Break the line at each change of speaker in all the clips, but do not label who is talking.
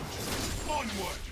Onward!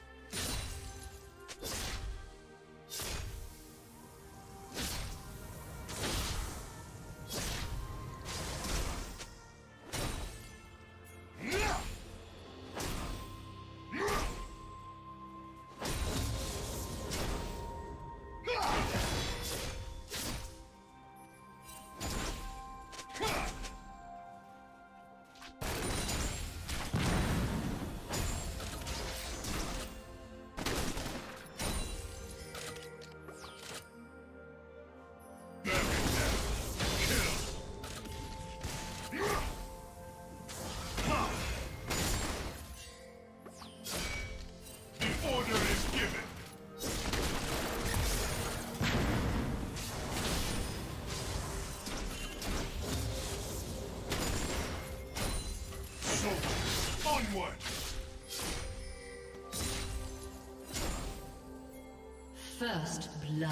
Onward!
First blood.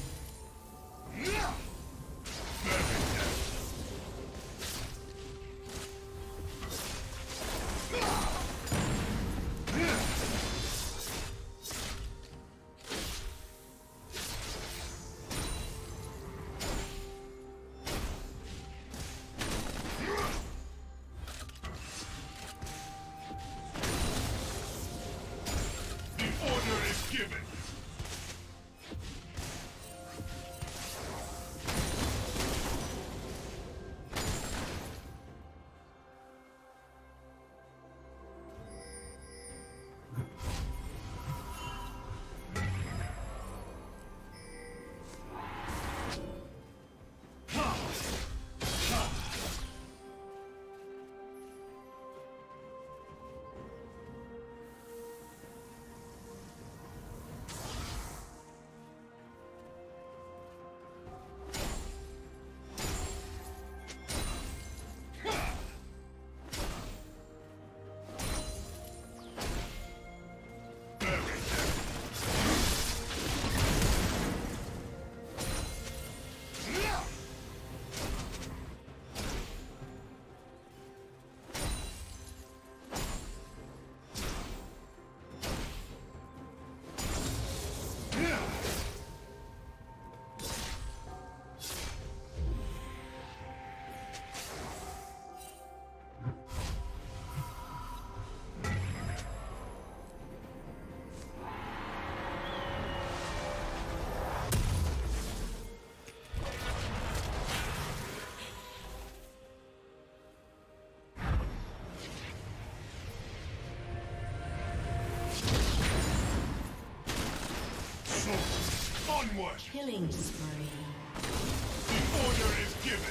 Onward!
Killing spree.
The order is given.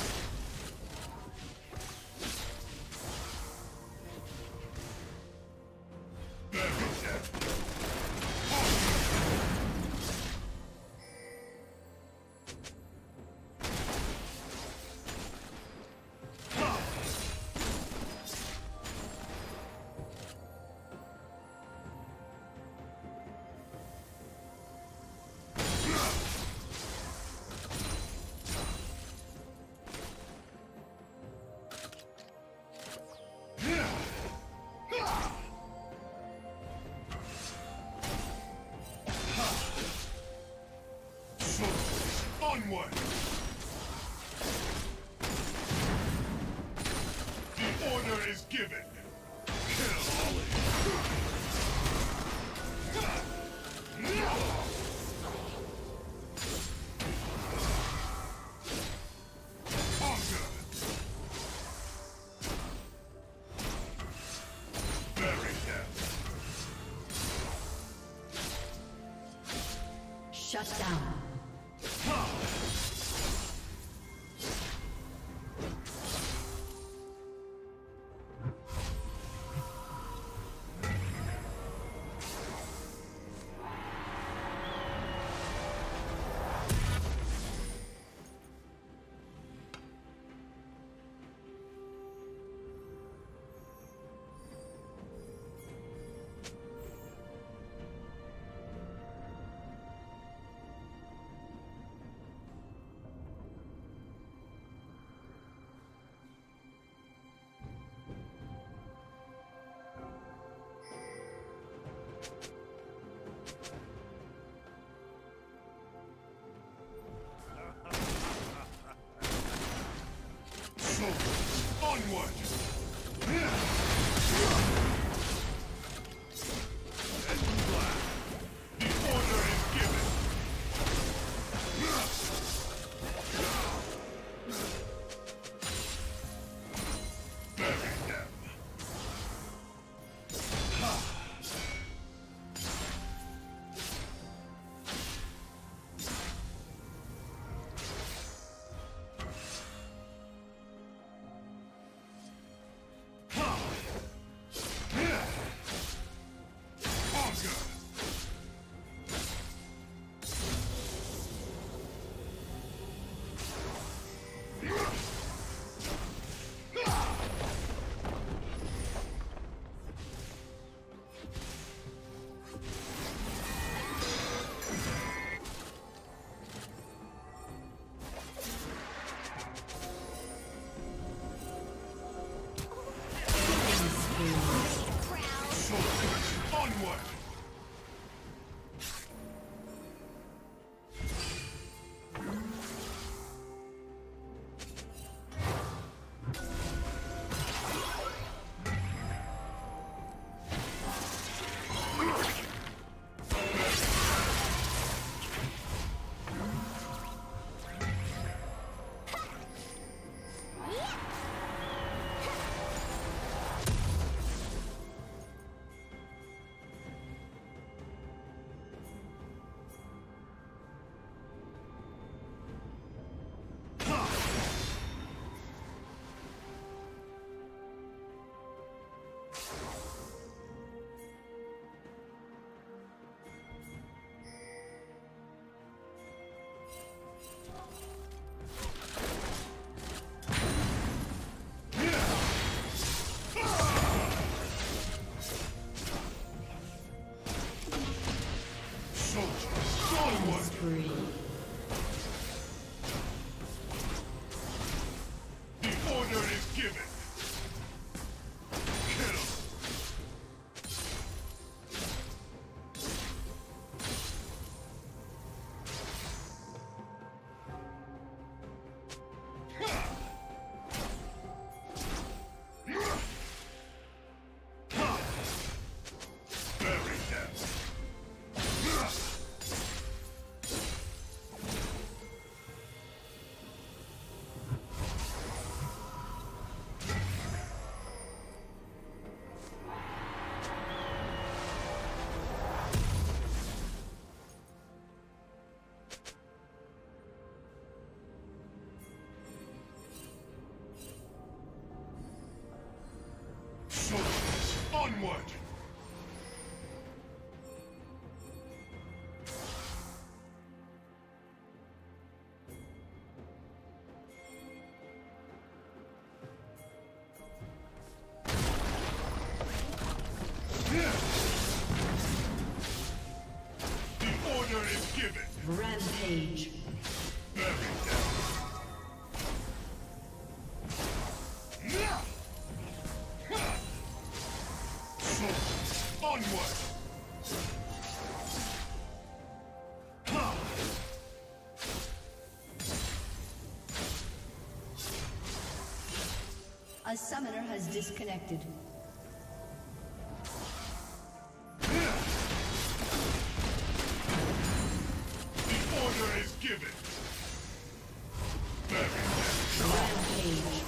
Onward! The order is given. Kill! Conquer! Bury them!
Shut down.
Onward! The order is given! Bury them! Onward!
Spree.
The order is given! Kill! Bury them! Soldiers, onward! The order is given!
Rampage.
Bury them! Soldiers, onward!
A summoner has disconnected.
The order is given! Bury them!
Rampage.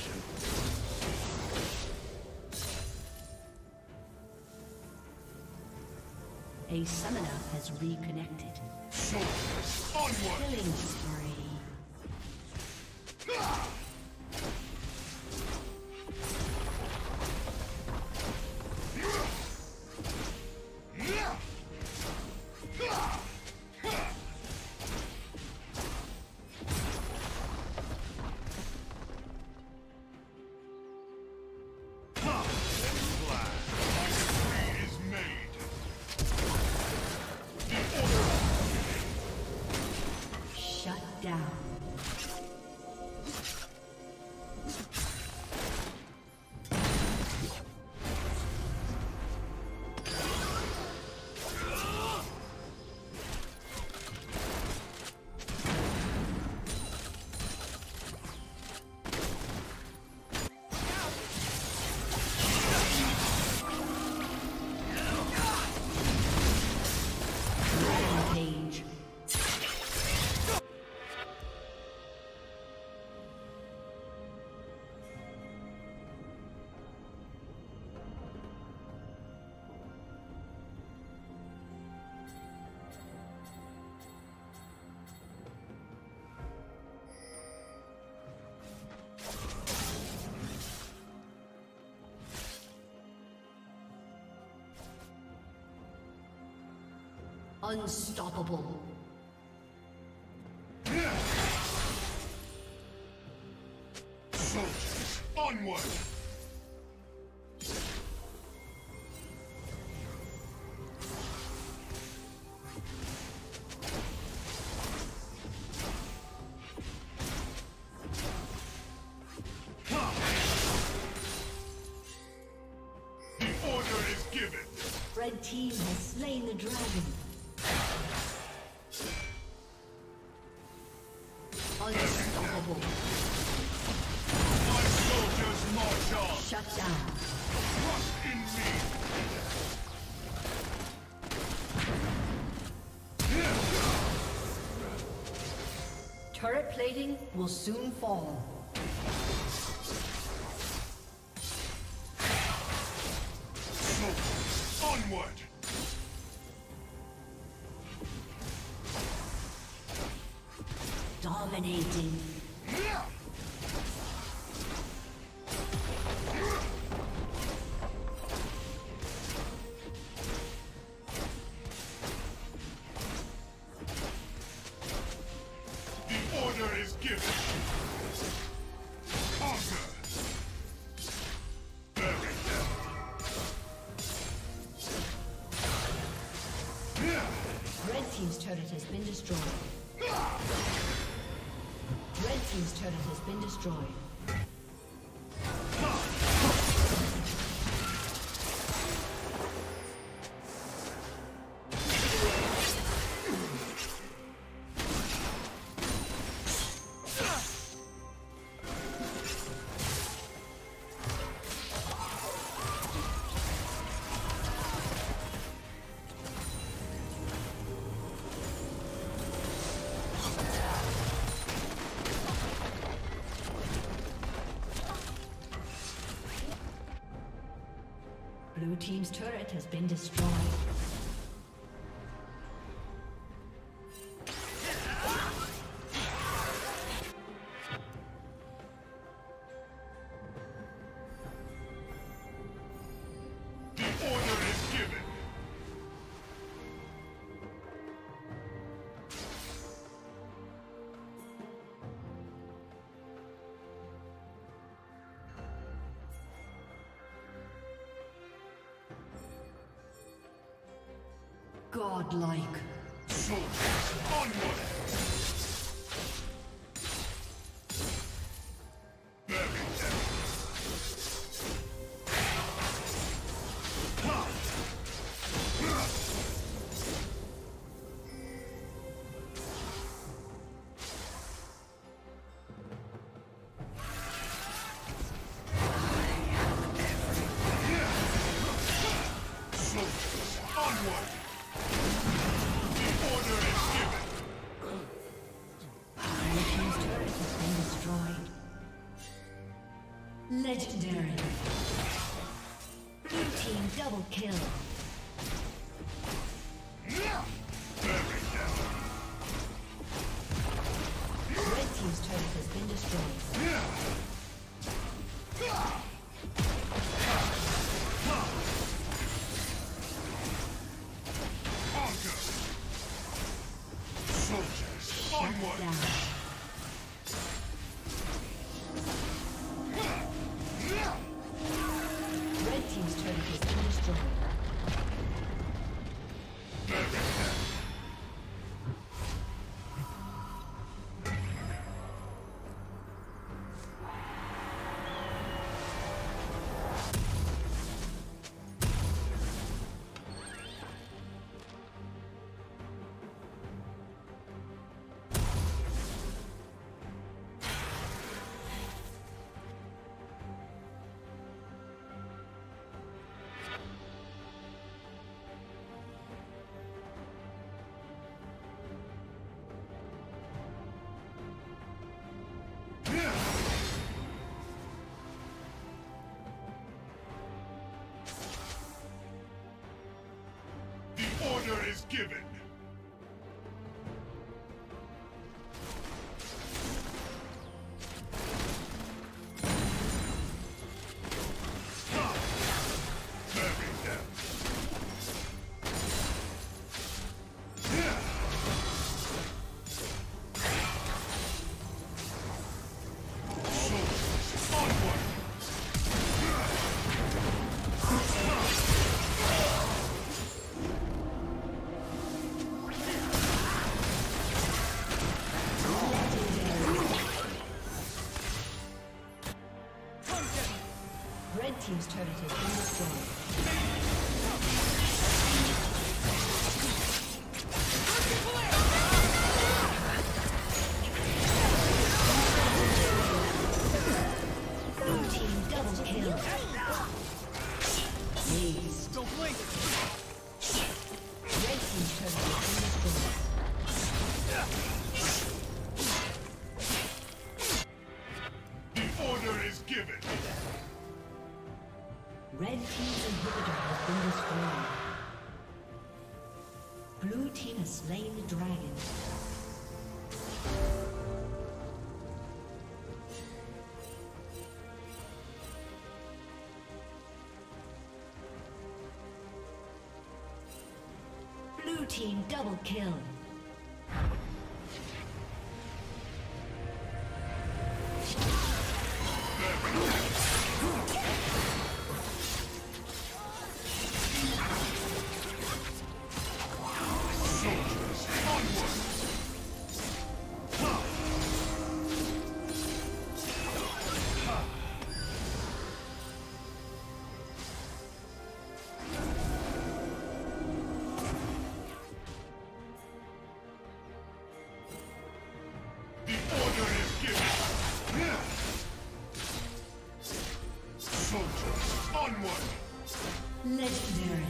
A summoner has reconnected.
Soldiers, onward!
Killing spree. Down. Unstoppable.
Soldiers, onward! The order is given.
Red team has slain the dragon. Unstoppable.
My soldiers march on.
Shut down.
Trust in me.
Turret plating will soon fall.
Soldiers, onward!
Dominating.
The order is given. Conquer. Bury them.
Red team's turret has been destroyed. Red team's turret has been destroyed. Blue team's turret has been destroyed.
The order is given.
Godlike.
Soldiers, onward! Bury them. Soldiers, onward! The order is given.
Blue team's turret has been destroyed. Legendary. Blue team double kill.
Bury them.
Red team's turret has been destroyed.
Conquer. Soldiers, onward!
Down. Red team's turret has been destroyed.
Bury them. The order is given. Bury them.
team's turret has been destroyed. Blue team double kill. Ace.
Don't blink.
Red team's turret has been destroyed.
The order is given.
Red team's inhibitor has been destroyed. Blue team has slain the dragon. Blue team double kill. Legendary.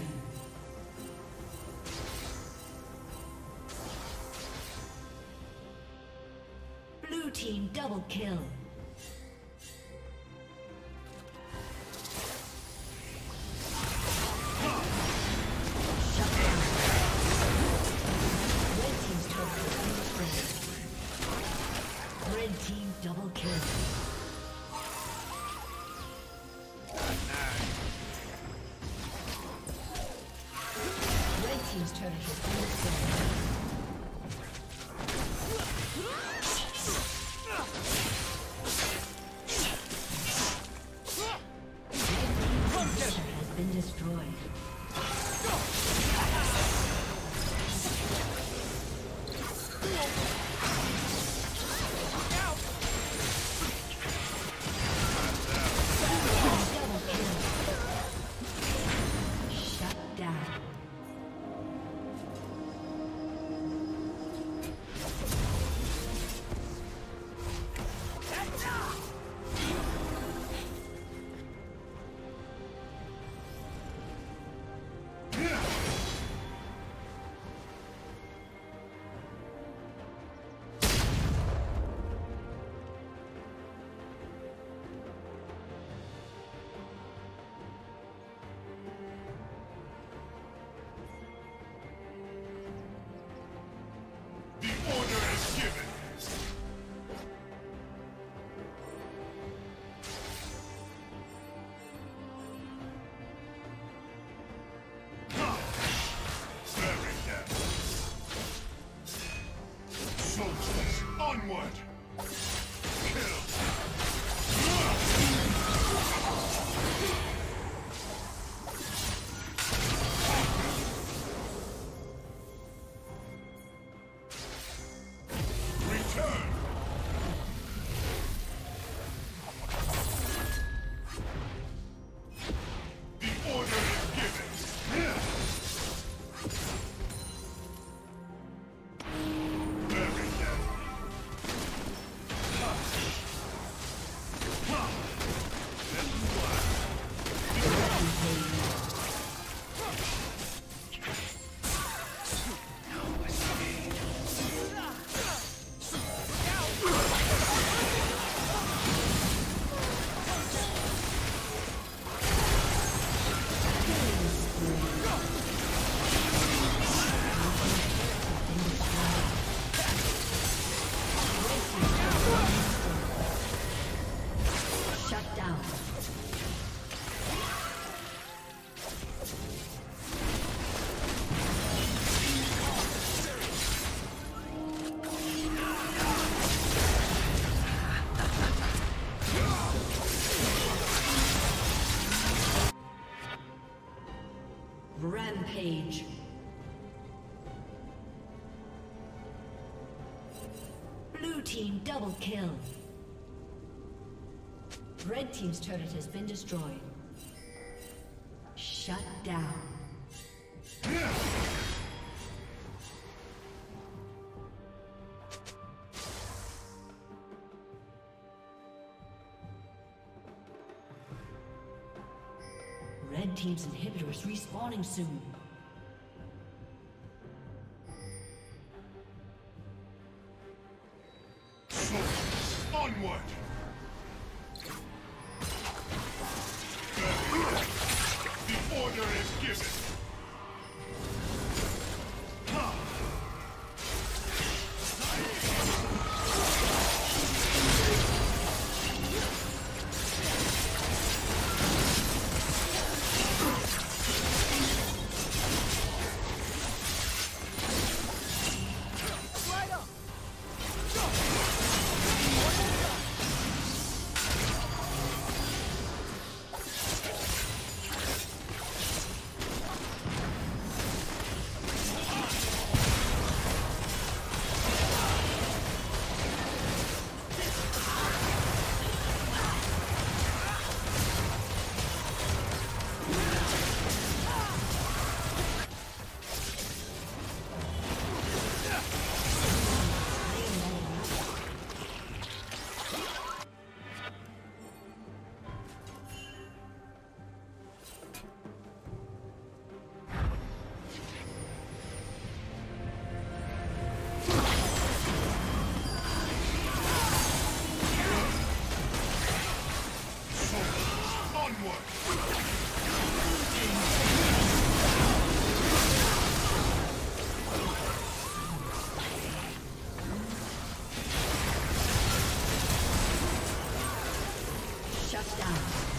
Blue team double kill. Shut down. Red team's turret has been destroyed. Red team double kill. Team's turret has been destroyed. Has been destroyed.
Onward!
Rampage. Blue team double kill. Red team's turret has been destroyed. Shut down. Red team's inhibitor is respawning soon.
Onward! The order is given.
Shut down.